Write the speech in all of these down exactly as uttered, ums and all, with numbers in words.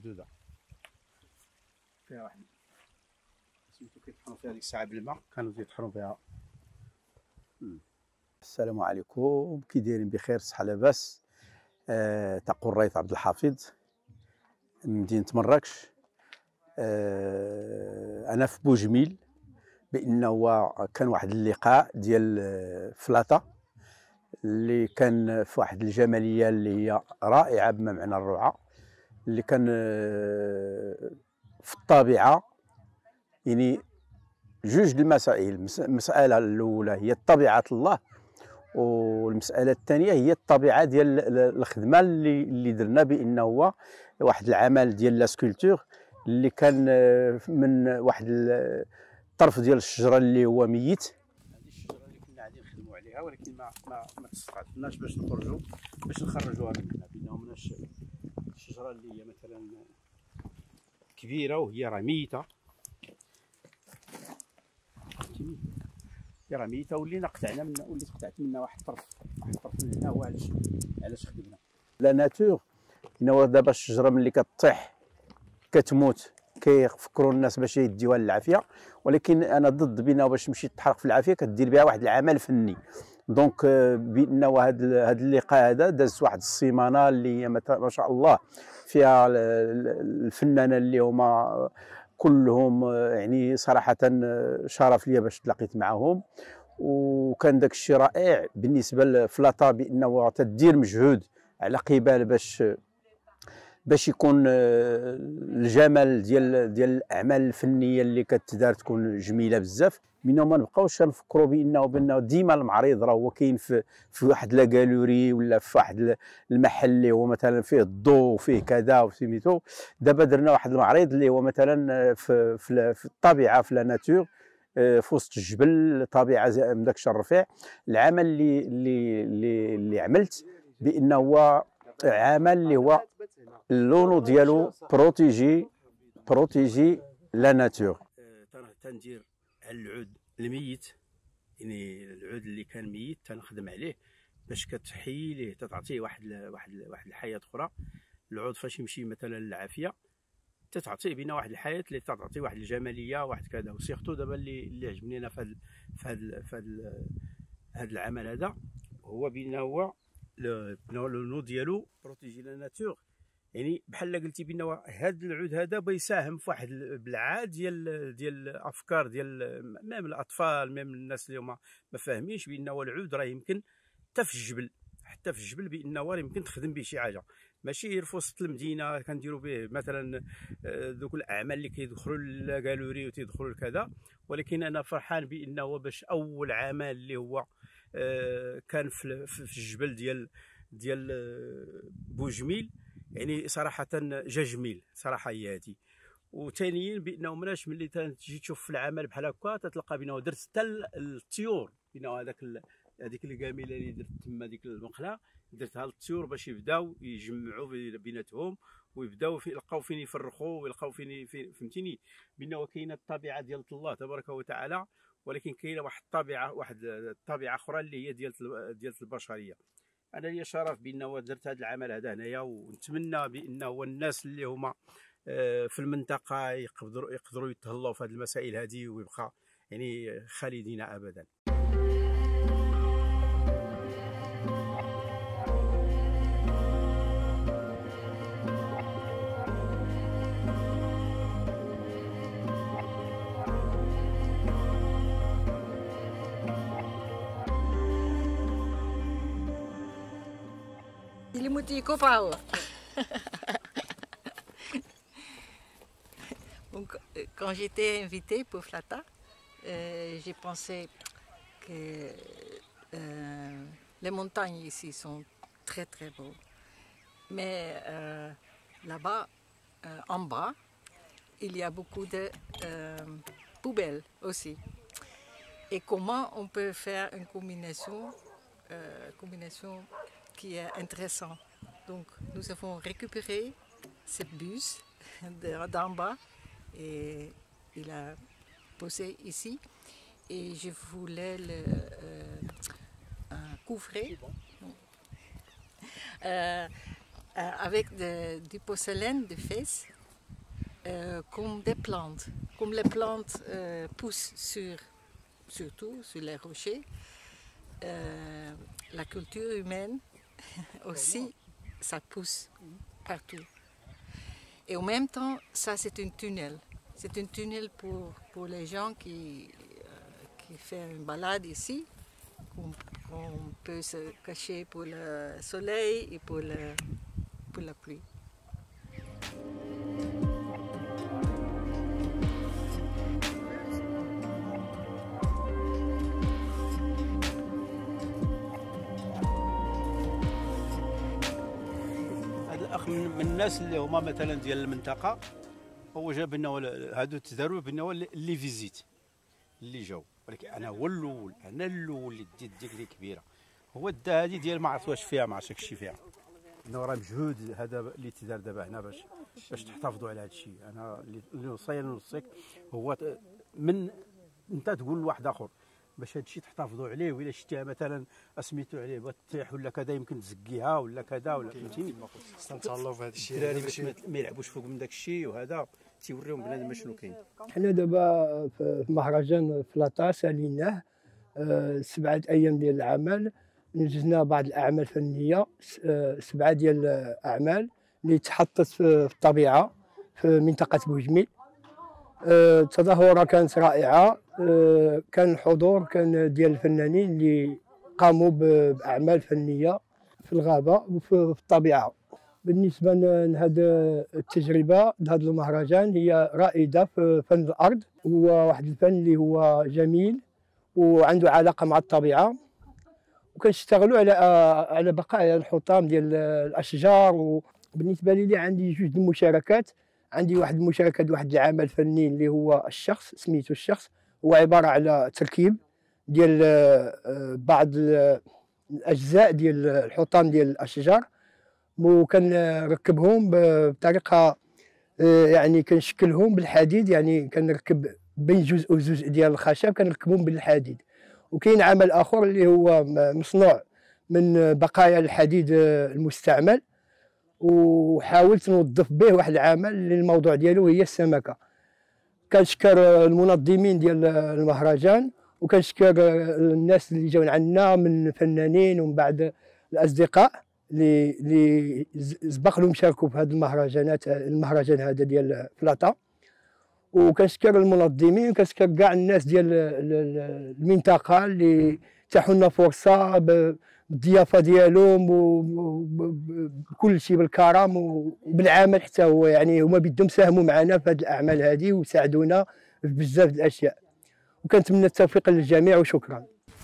مسدوده فيها واحد سميتو كيطحنوا فيها ديك الساعه بالماء، كانوا تيطحنوا فيها. السلام عليكم، كي دايرين؟ بخير، صحه لاباس. أه تقول رئيس عبد الحفيظ من مدينه مراكش. أه انا في بوجميل، بانه كان واحد اللقاء ديال فلاطه اللي كان في واحد الجماليه اللي هي رائعه بما معنى الروعه، اللي كان في الطبيعه. يعني جوج المسائل، المساله الاولى هي طبيعه الله، والمساله الثانيه هي الطبيعه ديال الخدمه اللي اللي درنا، بانه هو واحد العمل ديال لا سكولتور اللي كان من واحد الطرف ديال الشجره اللي هو ميت. هذه الشجره اللي كنا غادي نخدموا عليها، ولكن ما ما ما تستطعناش باش نخرجوا باش نخرجوها منها، بانه مناش الشجره اللي هي مثلا كبيره وهي راه ميته، هي راه ميته، ولينا قطعنا منها، وليت قطعت منها واحد الطرف واحد الطرف من هنا. هو علاش علاش خدمنا لا ناتور. هنا دابا الشجره ملي كطيح كتموت، كيفكروا الناس باش يديوها للعافيه، ولكن انا ضد بانه باش تمشي تحرق في العافيه كدير بها واحد العمل فني. دونك بانه هذا هذا اللقاء هذا داز واحد السيمانه اللي هي ما شاء الله فيها الفنانه اللي هما كلهم، يعني صراحه شرف ليا باش تلاقيت معهم، وكان داك الشيء رائع بالنسبه لفلاطه، بانه تدير مجهود على قبال باش باش يكون الجمال ديال ديال الاعمال الفنيه اللي كتدار تكون جميله بزاف. منو ما نبقاوش نفكروا بانه بانه ديما المعرض راه هو كاين في في واحد لا غالوري ولا في واحد المحل اللي هو مثلا فيه الضوء وفيه كذا وسميتو. دابا درنا واحد المعرض اللي هو مثلا في في, في الطبيعه، في لا ناتور، في وسط الجبل، طبيعه من داك الشيء الرفيع. العمل اللي اللي اللي, اللي عملت بانه هو عمل اللي هو اللونو ديالو بروتيجي بروتيجي لا ناتور. تندير على العود الميت، يعني العود اللي كان ميت تنخدم عليه باش كتحيي ليه، تتعطيه واحد واحد واحد الحياه اخرى. العود فاش يمشي مثلا للعافيه تتعطيه بينا واحد الحياه اللي تعطي واحد الجماليه واحد كذا. وسيرتو دابا اللي اللي عجبني انا في هذا في هذا في هذا العمل هذا هو بانه هو لو نو ديالو بروتيجي لا ناتور. يعني بحال قلتي بانه هذا العود هذا بيساهم في واحد الابلعاد ديال ديال الافكار ديال ميم الاطفال، ميم الناس اللي هما ما فاهمينش بانه العود راه يمكن حتى في الجبل، حتى في الجبل بانه يمكن تخدم به شي حاجه، ماشي غير في وسط المدينه كنديروا به مثلا ذوك الاعمال اللي كيدخلوا للغالوري وتيدخلوا لكذا. ولكن انا فرحان بانه باش اول عمل اللي هو كان في في الجبل ديال ديال بوجميل، يعني صراحه جا جميل صراحه هي هذه. وثانيا بانه مناش ملي تجي تشوف في العمل بحال هكا تتلقى بانه درت حتى الطيور، بانه هذاك هذيك الكاميله اللي درت تما ديك المقله درتها للطيور باش يبداو يجمعوا بيناتهم ويبداو في يلقاو فين يفرخوا ويلقاو فين فهمتيني، بانه كاينه الطبيعه ديال الله تبارك وتعالى، ولكن كاينه واحد الطبيعه واحد الطبيعه اخرى اللي هي ديال ديال البشريه. انا لي شرف بانه درت هذا العمل هذا هنايا، ونتمنى بانه الناس اللي هما في المنطقه يقدروا يقدروا يتهلاو في هذه المسائل هذه ويبقى يعني خالدين ابدا. Donc, quand j'étais invitée pour Flata, euh, j'ai pensé que euh, les montagnes ici sont très très beaux. Mais euh, là-bas, euh, en bas, il y a beaucoup de euh, poubelles aussi. Et comment on peut faire une combinaison, euh, combinaison qui est intéressante. Donc nous avons récupéré ce bus d'en bas et il a posé ici et je voulais le euh, couvrir euh, avec de, du porcelaine de Fès euh, comme des plantes. Comme les plantes euh, poussent sur, surtout sur les rochers, euh, la culture humaine aussi, ça pousse partout. Et en même temps, ça c'est un tunnel. C'est un tunnel pour, pour les gens qui, euh, qui font une balade ici. On, on peut se cacher pour le soleil et pour, le, pour la pluie. الاخ من الناس اللي هما مثلا ديال المنطقه، هو جاب لنا هادو تداروا بنا اللي فيزيت اللي جاو، ولكن انا هو الاول، انا الاول اللي ديت ديك اللي كبيره، هو دا هادي ديال ما عرفت واش فيها، ما عرفتش داكشي فيها. انه راه مجهود هذا اللي تدار دابا هنا باش باش تحتفظوا على هذا الشيء. انا اللي وصايا نوصيك هو من انت تقول لواحد اخر باش هذا الشيء تحتفظوا عليه، وإلا شتيها مثلا سميتو عليه بغات تطيح ولا كذا يمكن تزكيها ولا كذا ولا فهمتيني. تنتهلاو في هذا الشيء الدراري باش ما يلعبوش فوق من داك الشيء، وهذا تيوريهم بنادم شنو كاين. حنا دابا في مهرجان فلاطا ساليناه سبعة ايام ديال العمل، نجزنا بعض الاعمال الفنيه، سبعه ديال الاعمال اللي تحطت في الطبيعه في منطقه بوجميل. التظاهره كانت رائعه، كان الحضور كان ديال الفنانين اللي قاموا باعمال فنيه في الغابه وفي الطبيعه. بالنسبه لهذه التجربه لهذا المهرجان هي رائده في فن الارض، هو واحد الفن اللي هو جميل وعنده علاقه مع الطبيعه، وكنشتغلوا على على بقايا الحطام ديال الاشجار. وبالنسبه لي عندي جوج المشاركات، عندي واحد المشاركه ديال واحد العمل الفني اللي هو الشخص، سميتو الشخص، هو عباره على تركيب ديال بعض الاجزاء ديال الحطام ديال الاشجار، وكنركبهم بطريقه يعني كنشكلهم بالحديد، يعني كنركب بين جزء وجزء ديال الخشب كنركبهم بالحديد. وكاين عمل اخر اللي هو مصنوع من بقايا الحديد المستعمل، وحاولت نوظف به واحد العمل اللي الموضوع ديالو هي السمكه. كنشكر المنظمين ديال المهرجان، وكنشكر الناس اللي جاو عندنا من فنانين ومن بعد الاصدقاء اللي اللي سبق لهم شاركوا في هذه المهرجانات، المهرجان هذا ديال فلاطا. وكنشكر المنظمين، وكنشكر كاع الناس ديال المنطقه اللي تاحوا لنا فرصه بالضيافه ديالهم وبكل شيء بالكرم وبالعمل حتى هو، يعني هما بدهم ساهموا معنا في هذه الاعمال هذه وساعدونا في بزاف د الاشياء. وكنتمنى التوفيق للجميع وشكرا.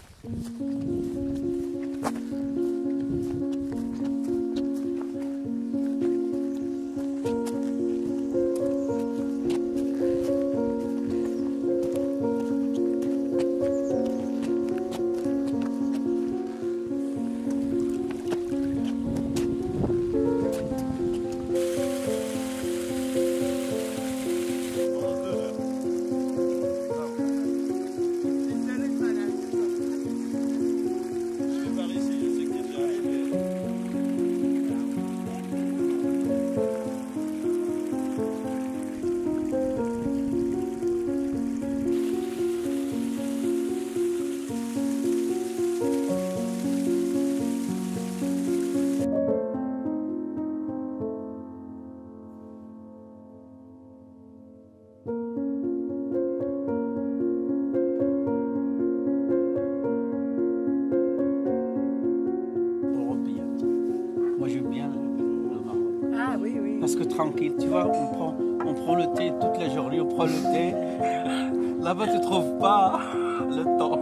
Parce que tranquille, tu vois, on prend, on prend le thé toute la journée, on prend le thé. Là-bas, tu ne trouves pas le temps.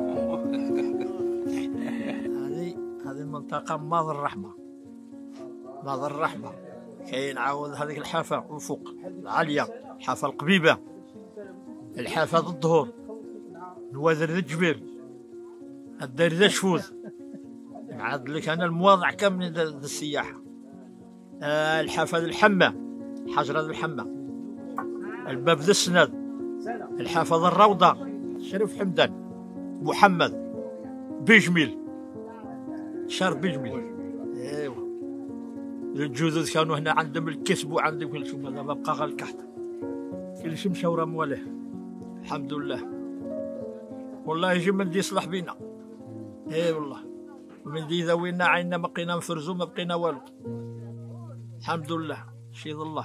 هذه هذه المنطقة ماضي الرحمة، ماضي الرحمة. كاين عاود هذيك الحافة من فوق العالية، الحافة القبيبة، الحافة ضد الظهور، نوادر ذا الجبيل، الدار ذا شفوذ. نعاد لك أنا المواضع كاملين ذا السياحة. آه الحافة ذا الحمة، حجرة ذا الحمة، الباب ذا السند، الحافة ذا الروضة، شريف حمدان، محمد، بيجميل، شارف بيجميل. ايوا الجدد كانوا هنا عندهم الكسب وعندهم كل شيء، دابا بقى غير الكحت. كلشي مشى ورا مواليه الحمد لله. والله يجي من دي يصلح بينا. اي والله من دي ذوينا عيننا ما بقينا نفرزو ما بقينا والو. الحمد لله شيد الله.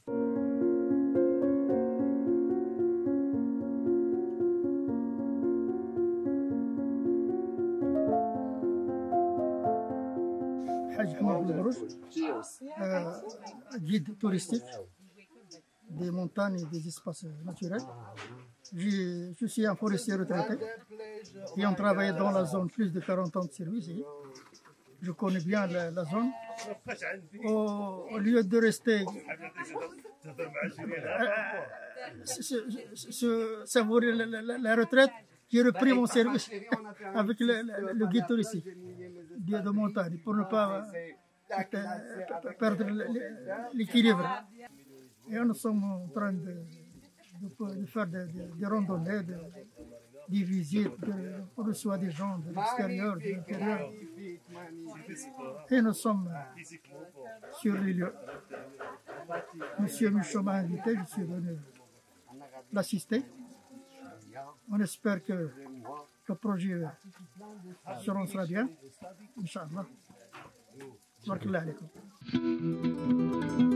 حاج حمود البروج، guide touristique des montagnes et des espaces naturels. Je suis un forestier retraité et on travaille dans la zone plus de quarante ans de service. Je connais bien la, la zone. Au, au lieu de rester se savourer la, la, la retraite, j'ai repris mon service avec le, le, le guide touristique de, de montagne pour ne pas perdre l'équilibre. Et nous sommes en train de, de, de faire des, des randonnées, des, des visites, de, on reçoit des gens de l'extérieur, de l'intérieur. Et nous sommes sur les lieux. Monsieur Michaud m'a invité, je suis venu l'assister. On espère que le projet se lancera bien. Inch'Allah. Barakallahu alaykoum.